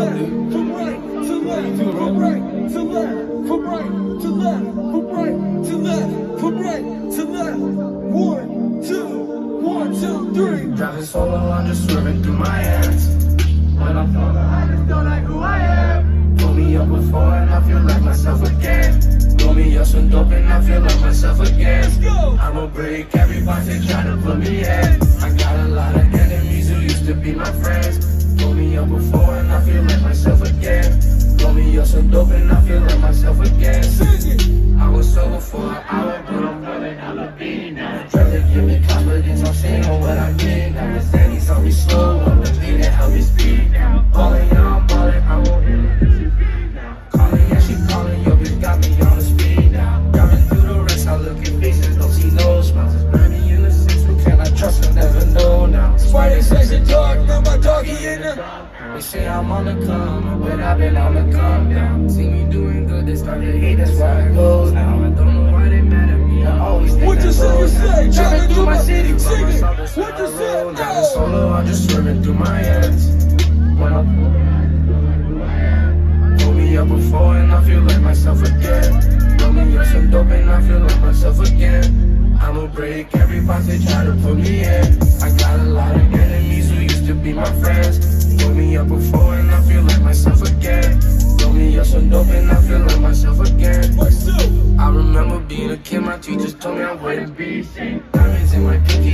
left, from right to left, from right to left, from right to left, from right to left, from right to left. 1, 2, 1, 2, 3. Driving solo, I'm just swerving through my hands. When I'm solo, I just don't like who I am. Pull me up before and I feel like myself again. Blow me up some dope and I feel like myself again. Let's go. I'ma break every box they try to put me in. I got a lot of enemies who used to be my friends. Blow me up before and I feel like myself again. Blow me up some dope and I feel like myself again. I was sober for an hour, but I'm running out of beat now. Trying to give me confidence, I'm saying what I mean. Now the Sandy saw me slow on the beat and help me speed now. Ballin', yeah, I'm ballin', I won't hit it, this is beat now. Calling, yeah, she calling, yo, bitch got me on the speed now. Driving through the rest, I look at faces, don't see no smiles. It's burning in the six, but can I trust? I never know now. Spidey says the dog, now my doggy in the. They say I'm on the come, but I've been on the come down. See me doing good, they start to hate, that's why it goes now. I don't know why they mad at me, I always think what you say? Driving through my city, sing it. What you say? Driving solo, I'm just swerving through my hands. When I'm pulling, I just feel like who I am. Pull me up before and I feel like myself again. Blow me up some dope and I feel like myself again. I'ma break every box they try to put me in. I got a lot of enemies who used to be my friends. Pull me up before and I feel like myself again. Blow me up some dope and I feel like myself again. I remember being a kid, my teachers told me I wouldn't be seen. Diamonds in my pinky